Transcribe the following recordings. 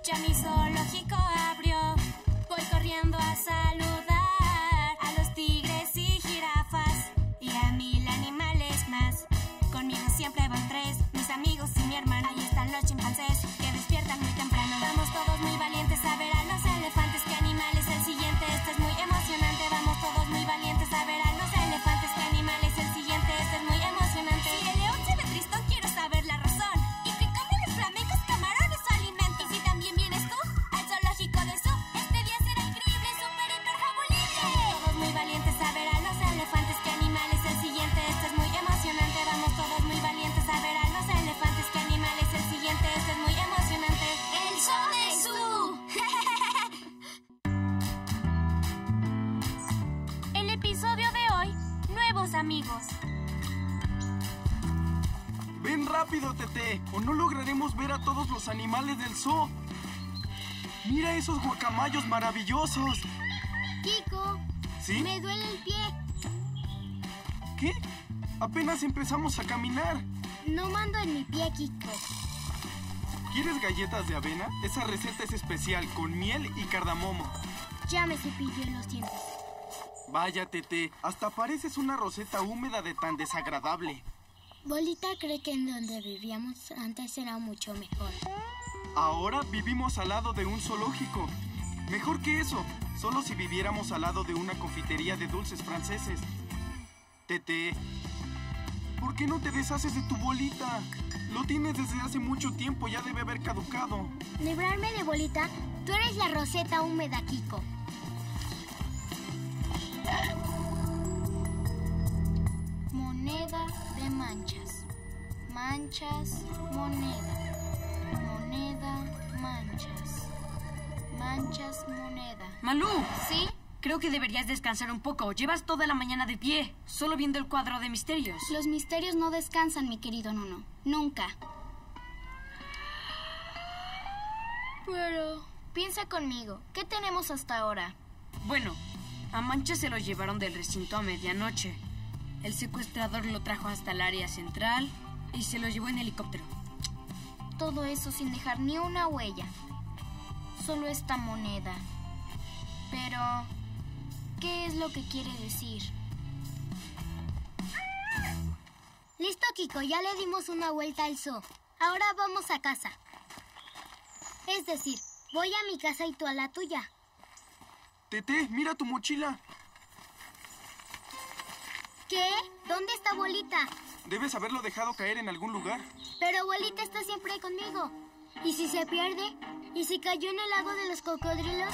Ya mi zoológico abrió. Voy corriendo a saludar a los tigres y jirafas y a 1000 animales más. Conmigo siempre van 3, mis amigos y mi hermana. Ahí están los chimpancés que despiertan muy temprano. Vamos todos muy valientes a ver a los elefantes. ¿Qué animal es el siguiente? Este es muy emocionante. Vamos todos muy valientes a ver a los elefantes. ¿Qué animal es el siguiente? Este es muy emocionante. Si el león se ve tristón, quiero saber la razón. ¿Y qué comen los flamencos? Camarones o alimentos. ¿Y si también vienes tú al zoológico del zoo? Este día será increíble, súper, hiper fabulible. Todos muy valientes a ver a los elefantes. ¿Qué animal es el siguiente? Este es muy emocionante. Vamos todos muy valientes a ver a los elefantes. ¿Qué animal es el siguiente? Este es muy emocionante. ¡El zoo de Zoo! El episodio de hoy, nuevos amigos. Ven rápido, Tete, o no lograremos ver a todos los animales del zoo. Mira esos guacamayos maravillosos. Kiko, ¿Sí? me duele el pie. ¿Qué? Apenas empezamos a caminar. No mando en mi pie, Kiko. ¿Quieres galletas de avena? Esa receta es especial, con miel y cardamomo. Ya me cepillé los dientes. Vaya, Tete, hasta pareces una roseta húmeda de tan desagradable. Bolita cree que en donde vivíamos antes era mucho mejor. Ahora vivimos al lado de un zoológico. Mejor que eso, solo si viviéramos al lado de una confitería de dulces franceses. Tete, ¿por qué no te deshaces de tu bolita? Lo tienes desde hace mucho tiempo, ya debe haber caducado. Librarme de Bolita, tú eres la roseta húmeda, Kiko. Moneda de manchas. Manchas, moneda. Moneda, manchas. Manchas, moneda. Malú, ¿Sí? creo que deberías descansar un poco. Llevas toda la mañana de pie, solo viendo el cuadro de misterios. Los misterios no descansan, mi querido Nuno. Nunca. Pero piensa conmigo. ¿Qué tenemos hasta ahora? Bueno, a Mancha se lo llevaron del recinto a medianoche. El secuestrador lo trajo hasta el área central y se lo llevó en helicóptero. Todo eso sin dejar ni una huella. Solo esta moneda. Pero, ¿qué es lo que quiere decir? Listo, Kiko. Ya le dimos una vuelta al zoo. Ahora vamos a casa. Es decir, voy a mi casa y tú a la tuya. Tete, mira tu mochila. ¿Qué? ¿Dónde está Bolita? Debes haberlo dejado caer en algún lugar. Pero Bolita está siempre conmigo. ¿Y si se pierde? ¿Y si cayó en el lago de los cocodrilos?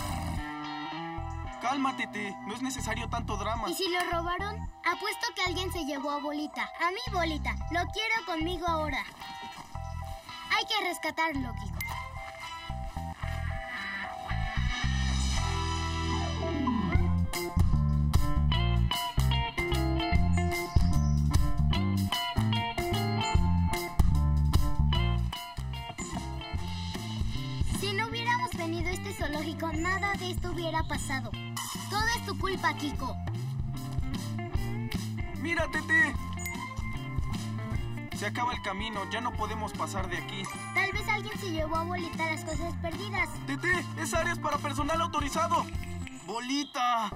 Cálmate, Tete, no es necesario tanto drama. ¿Y si lo robaron? Apuesto que alguien se llevó a Bolita. A mí, Bolita. Lo quiero conmigo ahora. Hay que rescatarlo, Kiko. Si no hubiéramos venido a este zoológico, nada de esto hubiera pasado. Todo es tu culpa, Kiko. ¡Mira, Tete! Se acaba el camino, ya no podemos pasar de aquí. Tal vez alguien se llevó a Bolita las cosas perdidas. ¡Tete! ¡Esa área es para personal autorizado! ¡Bolita!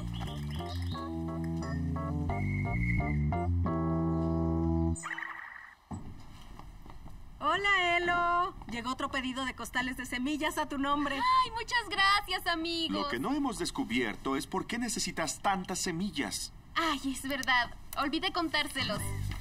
Hola, Elo. Llegó otro pedido de costales de semillas a tu nombre. ¡Ay, muchas gracias, amigos! Lo que no hemos descubierto es por qué necesitas tantas semillas. Ay, es verdad. Olvidé contárselos.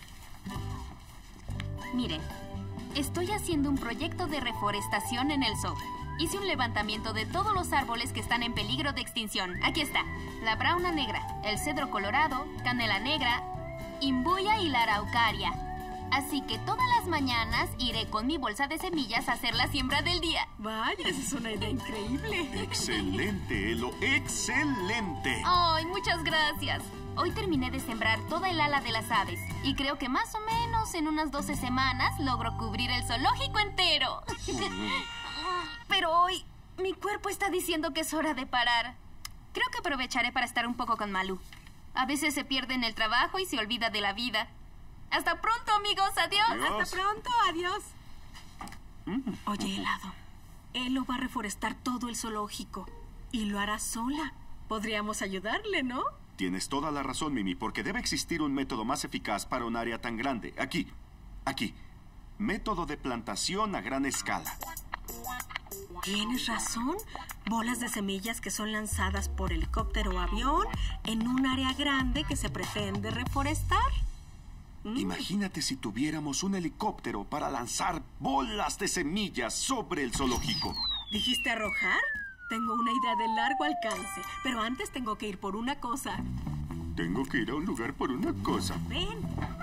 Miren, estoy haciendo un proyecto de reforestación en el zoo. Hice un levantamiento de todos los árboles que están en peligro de extinción. Aquí está. La brauna negra, el cedro colorado, canela negra, imbuya y la araucaria. Así que todas las mañanas iré con mi bolsa de semillas a hacer la siembra del día. Vaya, esa es una idea increíble. Excelente, Elo, excelente. Ay, muchas gracias. Hoy terminé de sembrar toda el ala de las aves y creo que más o menos en unas 12 semanas logro cubrir el zoológico entero. Pero hoy mi cuerpo está diciendo que es hora de parar. Creo que aprovecharé para estar un poco con Malú. A veces se pierde en el trabajo y se olvida de la vida. Hasta pronto, amigos. Adiós. Adiós. Hasta pronto. Adiós. Oye, helado. Elo va a reforestar todo el zoológico y lo hará sola. Podríamos ayudarle, ¿no? Tienes toda la razón, Mimi, porque debe existir un método más eficaz para un área tan grande. Aquí. Método de plantación a gran escala. Tienes razón. Bolas de semillas que son lanzadas por helicóptero o avión en un área grande que se pretende reforestar. Imagínate si tuviéramos un helicóptero para lanzar bolas de semillas sobre el zoológico. ¿Dijiste arrojar? Tengo una idea de largo alcance, pero antes tengo que ir por una cosa. Tengo que ir a un lugar por una cosa. Ven.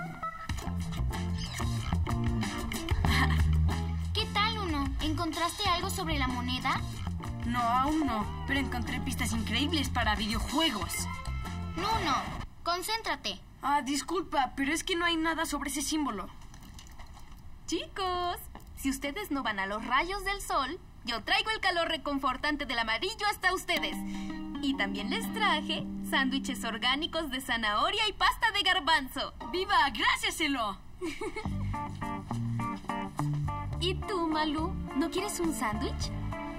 ¿Qué tal, Uno? ¿Encontraste algo sobre la moneda? No, aún no, pero encontré pistas increíbles para videojuegos. Nuno, concéntrate. Disculpa, pero es que no hay nada sobre ese símbolo. Chicos, si ustedes no van a los rayos del sol, yo traigo el calor reconfortante del amarillo hasta ustedes. Y también les traje sándwiches orgánicos de zanahoria y pasta de garbanzo. ¡Viva! ¡Gracias, Elo! ¿Y tú, Malú? ¿No quieres un sándwich?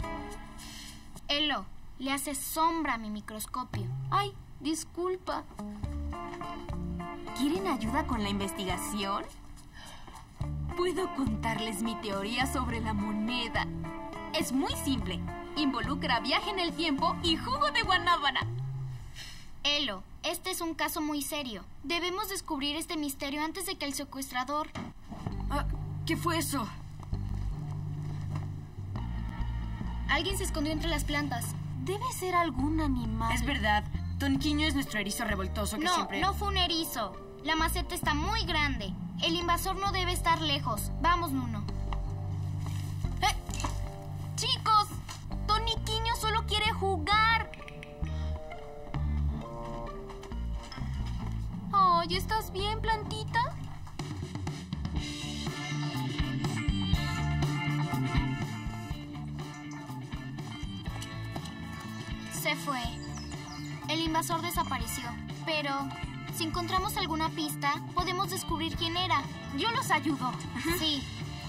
Elo, le hace sombra a mi microscopio. Ay, disculpa. ¿Quieren ayuda con la investigación? Puedo contarles mi teoría sobre la moneda. Es muy simple. Involucra viaje en el tiempo y jugo de guanábana. Elo, este es un caso muy serio. Debemos descubrir este misterio antes de que el secuestrador... ¿Qué fue eso? Alguien se escondió entre las plantas. Debe ser algún animal. Es verdad. Toniquiño es nuestro erizo revoltoso que siempre... No fue un erizo. La maceta está muy grande. El invasor no debe estar lejos. Vamos, Nuno. ¡Chicos! Toniquiño solo quiere jugar. Ay, ¿estás bien, plantita? Se fue. El invasor desapareció. Pero si encontramos alguna pista, podemos descubrir quién era. Yo los ayudo. Sí.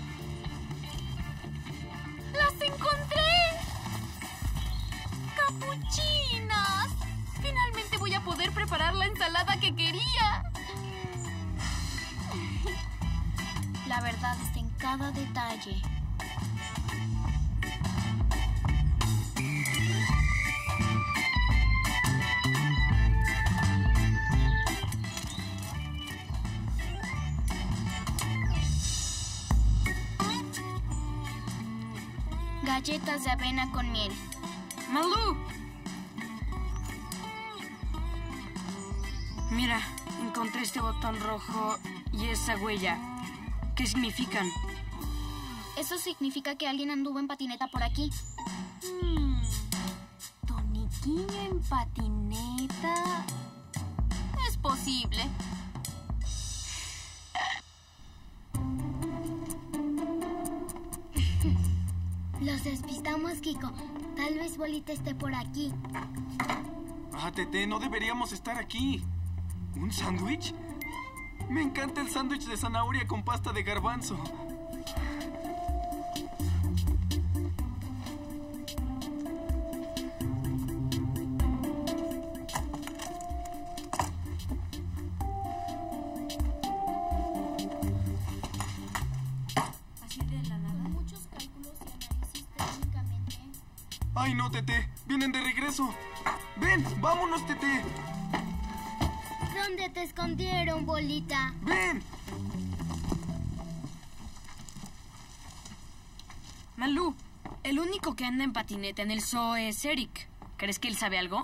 ¡Las encontré! ¡Capuchinas! Finalmente voy a poder preparar la ensalada que quería. La verdad está en cada detalle. Galletas de avena con miel. ¡Malú! Mira, encontré este botón rojo y esa huella. ¿Qué significan? Eso significa que alguien anduvo en patineta por aquí. Toniquiño en patineta. Es posible. Los despistamos, Kiko. Tal vez Bolita esté por aquí. Tete, no deberíamos estar aquí. ¿Un sándwich? Me encanta el sándwich de zanahoria con pasta de garbanzo. ¡Ay, no, Tete! ¡Vienen de regreso! ¡Ven! ¡Vámonos, Tete! ¿Dónde te escondieron, Bolita? ¡Ven! Malú, el único que anda en patineta en el zoo es Eric. ¿Crees que él sabe algo?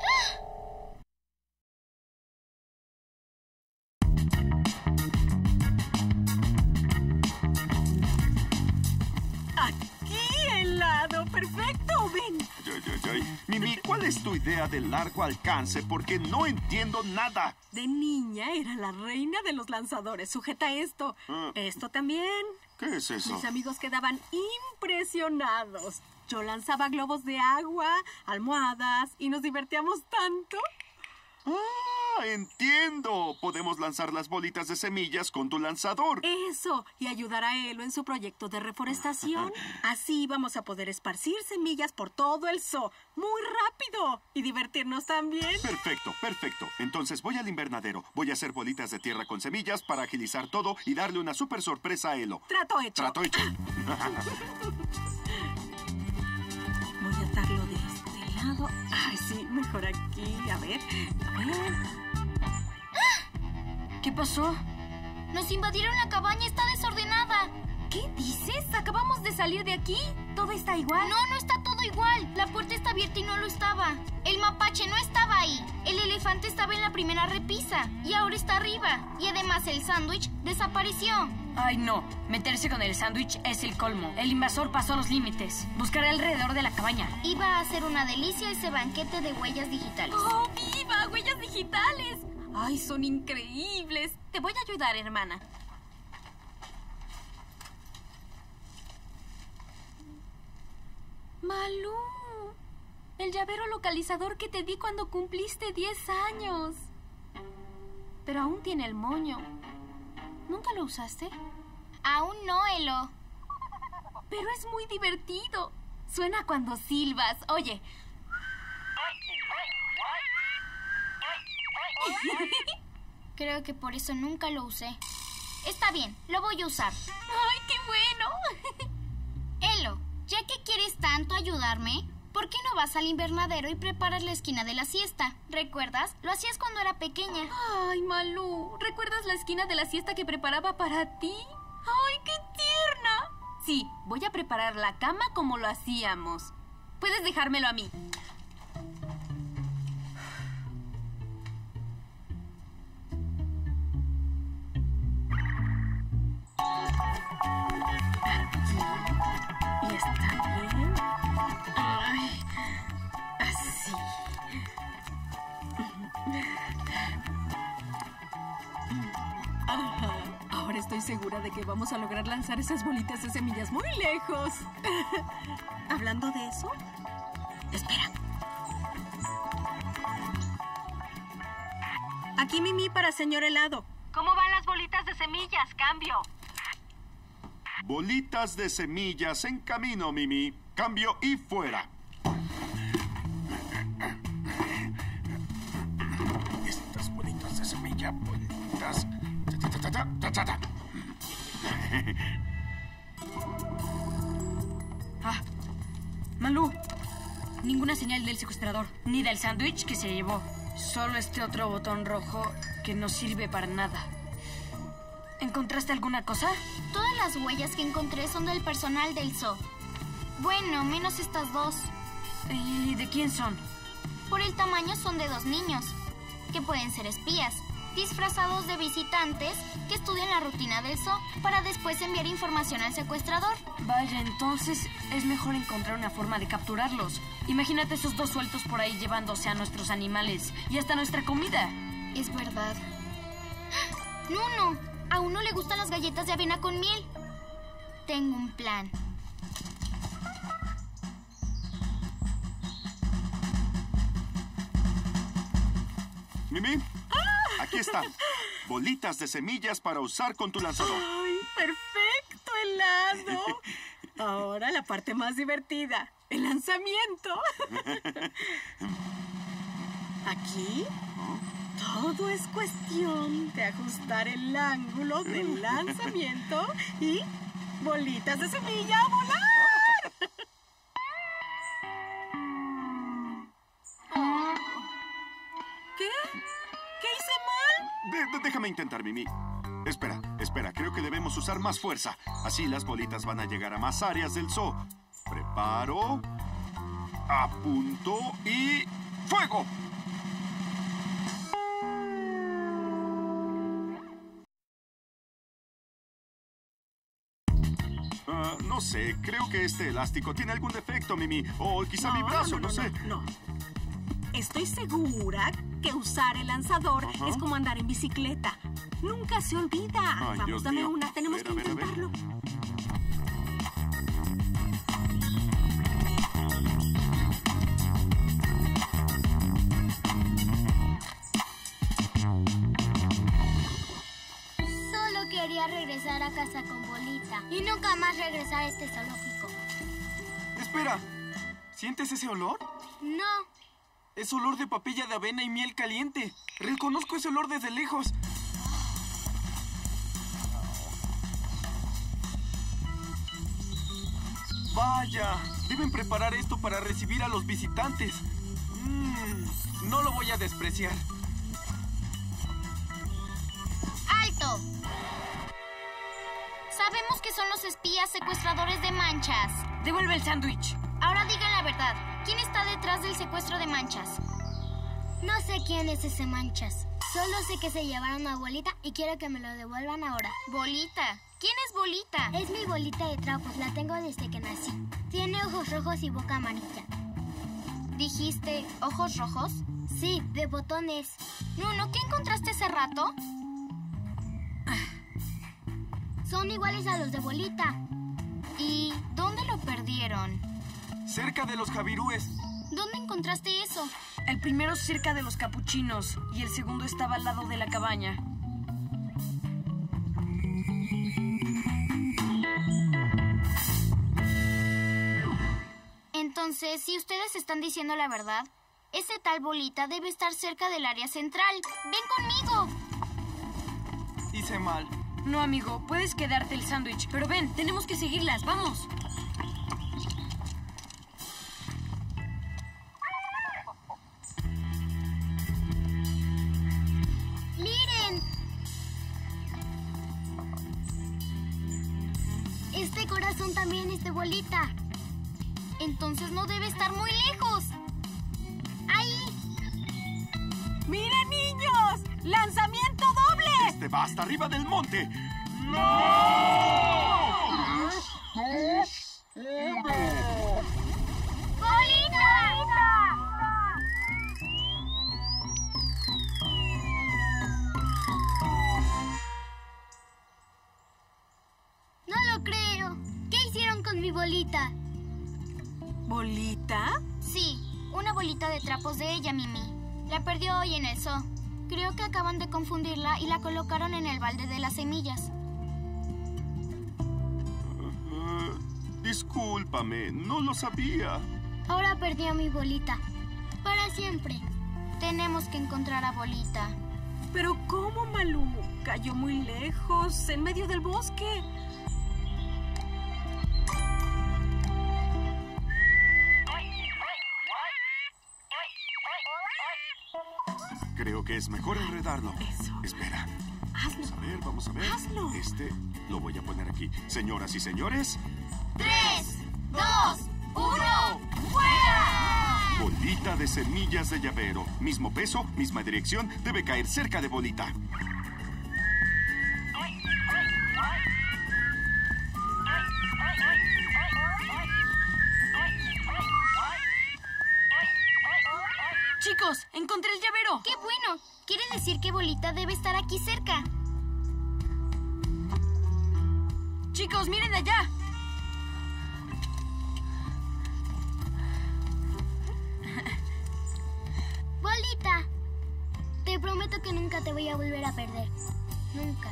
¡Perfecto! ¡Ven! Mimi, ¿cuál es tu idea de largo alcance? Porque no entiendo nada. De niña era la reina de los lanzadores. Sujeta esto. Esto también. ¿Qué es eso? Mis amigos quedaban impresionados. Yo lanzaba globos de agua, almohadas y nos divertíamos tanto. entiendo. Podemos lanzar las bolitas de semillas con tu lanzador. Eso, y ayudar a Elo en su proyecto de reforestación. Así vamos a poder esparcir semillas por todo el zoo. Muy rápido. Y divertirnos también. Perfecto, perfecto. Entonces voy al invernadero. Voy a hacer bolitas de tierra con semillas para agilizar todo y darle una súper sorpresa a Elo. Trato hecho. Trato hecho. Voy a atarlo de este lado. Ay, sí, mejor aquí. A ver. ¿Qué pasó? Nos invadieron la cabaña, está desordenada. ¿Qué dices? Acabamos de salir de aquí. ¿Todo está igual? No, no está todo igual. La puerta está abierta y no lo estaba. El mapache no estaba ahí. El elefante estaba en la primera repisa y ahora está arriba. Y además el sándwich desapareció. Ay, no. Meterse con el sándwich es el colmo. El invasor pasó los límites. Buscaré alrededor de la cabaña. Iba a ser una delicia ese banquete de huellas digitales. ¡Oh, viva! ¡Huellas digitales! ¡Ay, son increíbles! Te voy a ayudar, hermana. Malú, el llavero localizador que te di cuando cumpliste 10 años. Pero aún tiene el moño. ¿Nunca lo usaste? Aún no, Elo. Pero es muy divertido. Suena cuando silbas. Oye. Creo que por eso nunca lo usé. Está bien, lo voy a usar. ¡Ay, qué bueno! Elo, ya que quieres tanto ayudarme, ¿por qué no vas al invernadero y preparas la esquina de la siesta? ¿Recuerdas? Lo hacías cuando era pequeña. Ay, Malú, ¿recuerdas la esquina de la siesta que preparaba para ti? ¡Ay, qué tierna! Sí, voy a preparar la cama como lo hacíamos. Puedes dejármelo a mí. Y está bien. Ay, así. Ajá. Ahora estoy segura de que vamos a lograr lanzar esas bolitas de semillas muy lejos. Hablando de eso, espera. Aquí Mimi para señor helado. ¿Cómo van las bolitas de semillas? Cambio. Bolitas de semillas en camino, Mimi. Cambio y fuera. Estas bolitas de semilla, bolitas. Ah, Malú. Ninguna señal del secuestrador, ni del sándwich que se llevó. Solo este otro botón rojo que no sirve para nada. ¿Encontraste alguna cosa? Todas las huellas que encontré son del personal del zoo. Bueno, menos estas dos. ¿Y de quién son? Por el tamaño son de 2 niños, que pueden ser espías, disfrazados de visitantes que estudian la rutina del zoo para después enviar información al secuestrador. Vaya, entonces es mejor encontrar una forma de capturarlos. Imagínate esos 2 sueltos por ahí llevándose a nuestros animales y hasta nuestra comida. Es verdad. ¡Nuno! A uno le gustan las galletas de avena con miel. Tengo un plan. Mimi, aquí están. Bolitas de semillas para usar con tu lanzador. ¡Ay, perfecto, helado! Ahora la parte más divertida, el lanzamiento. Aquí, todo es cuestión de ajustar el ángulo del lanzamiento y bolitas de semilla a volar. ¿Qué? ¿Qué hice mal? Déjame intentar, Mimi. Espera, creo que debemos usar más fuerza. Así las bolitas van a llegar a más áreas del zoo. Preparo, apunto y ¡fuego! No sé, creo que este elástico tiene algún defecto, Mimi. O quizá mi brazo, no sé. No. Estoy segura que usar el lanzador es como andar en bicicleta. Nunca se olvida. Ay, Vamos, Dios dame mío. una. Tenemos que A ver. intentarlo. casa con Bolita y nunca más regresar a este zoológico. Espera, ¿sientes ese olor? No. Es olor de papilla de avena y miel caliente. Reconozco ese olor desde lejos. Vaya, deben preparar esto para recibir a los visitantes. No lo voy a despreciar. ¡Alto! Sabemos que son los espías secuestradores de Manchas. Devuelve el sándwich. Ahora digan la verdad. ¿Quién está detrás del secuestro de Manchas? No sé quién es ese Manchas. Solo sé que se llevaron a Bolita y quiero que me lo devuelvan ahora. ¿Bolita? ¿Quién es Bolita? Es mi bolita de trapos, la tengo desde que nací. Tiene ojos rojos y boca amarilla. ¿Dijiste ojos rojos? Sí, de botones. Nuno, ¿qué encontraste hace rato? Son iguales a los de Bolita. ¿Y dónde lo perdieron? Cerca de los Javirúes. ¿Dónde encontraste eso? El primero cerca de los capuchinos y el segundo estaba al lado de la cabaña. Entonces, si ustedes están diciendo la verdad, ese tal Bolita debe estar cerca del área central. ¡Ven conmigo! Hice mal. No, amigo, puedes quedarte el sándwich, pero ven, tenemos que seguirlas, vamos. ¡Miren! Este corazón también es de Bolita. Entonces no debe estar muy lejos. ¡Ahí! ¡Miren, niños! ¡Lanzamiento doble! ¡Este va hasta arriba del monte! No lo creo. ¿Qué hicieron con mi bolita? ¿Bolita? Sí, una bolita de trapos de ella, Mimi. La perdió hoy en el zoo. Creo que acaban de confundirla y la colocaron en el balde de las semillas. Discúlpame, no lo sabía. Ahora perdió mi bolita. Para siempre. Tenemos que encontrar a Bolita. ¿Pero cómo, Malú? Cayó muy lejos, en medio del bosque. Creo que es mejor enredarlo. Eso. Espera. Hazlo. Vamos a ver. Hazlo. Este lo voy a poner aquí. Señoras y señores, 3, 2, 1, ¡fuera! bolita de semillas de llavero. Mismo peso, misma dirección, debe caer cerca de Bolita. Chicos, encontré el llavero. ¡Qué bueno! Quiere decir que Bolita debe estar aquí cerca. Chicos, miren allá. Bolita, te prometo que nunca te voy a volver a perder. Nunca.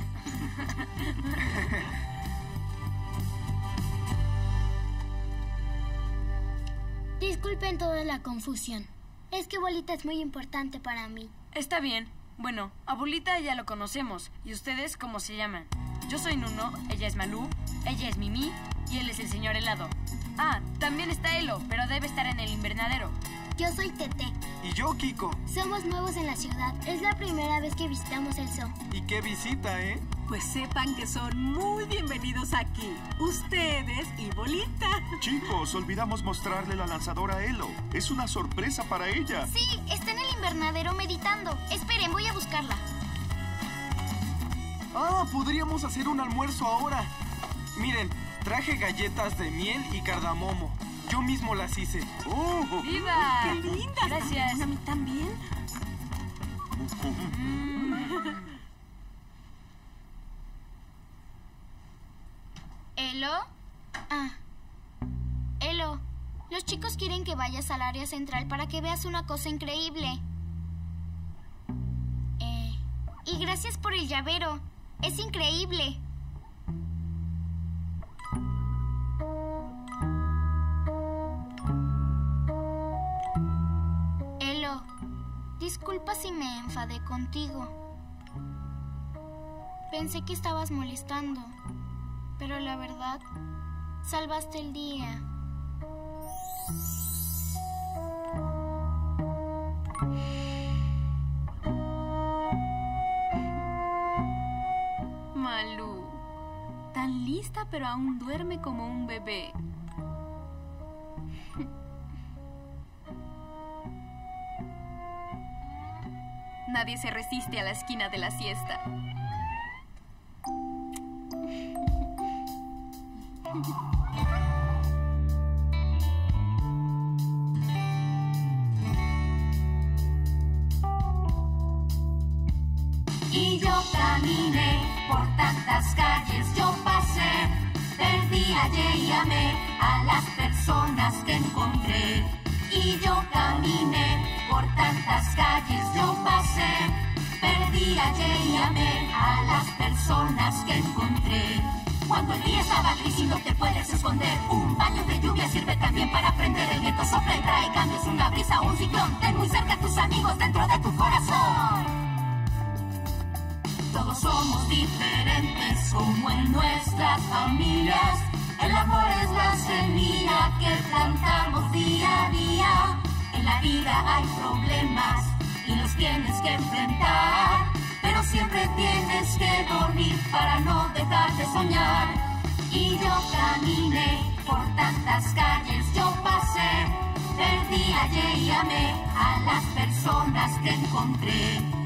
Disculpen toda la confusión. Es que Bolita es muy importante para mí. Está bien. Bueno, a Bolita ya lo conocemos. ¿Y ustedes cómo se llaman? Yo soy Nuno, ella es Malú, ella es Mimi y él es el señor helado. Ah, también está Elo, pero debe estar en el invernadero. Yo soy Tete. Y yo, Kiko. Somos nuevos en la ciudad. Es la primera vez que visitamos el zoo. Y qué visita, ¿eh? Pues sepan que son muy bienvenidos aquí. Ustedes y Bolita. Chicos, olvidamos mostrarle la lanzadora a Elo. Es una sorpresa para ella. Sí, está en el invernadero meditando. Esperen, voy a buscarla. Ah, podríamos hacer un almuerzo ahora. Miren, traje galletas de miel y cardamomo. Yo mismo las hice. ¡Oh! ¡Viva! ¡Qué lindas! Gracias. ¿A mí también? ¿Elo? Ah. Elo, los chicos quieren que vayas al área central para que veas una cosa increíble. Y gracias por el llavero. Es increíble. Disculpa si me enfadé contigo. Pensé que estabas molestando, pero la verdad, salvaste el día. Malú, tan lista pero aún duerme como un bebé. Nadie se resiste a la esquina de la siesta. Y yo caminé por tantas calles, yo pasé, perdí, hallé y amé a las personas que encontré. Y yo caminé por tantas calles, yo pasé, perdí, hallé y amé a las personas que encontré. Cuando el día estaba gris y no te puedes esconder, un baño de lluvia sirve también para aprender. El viento sopla y trae cambios, una brisa o un ciclón. Ten muy cerca a tus amigos dentro de tu corazón. Todos somos diferentes como en nuestras familias. El amor es la semilla que plantamos día a día. En la vida hay problemas y los tienes que enfrentar, pero siempre tienes que dormir para no dejar de soñar. Y yo caminé por tantas calles, yo pasé, perdí, hallé y amé a las personas que encontré.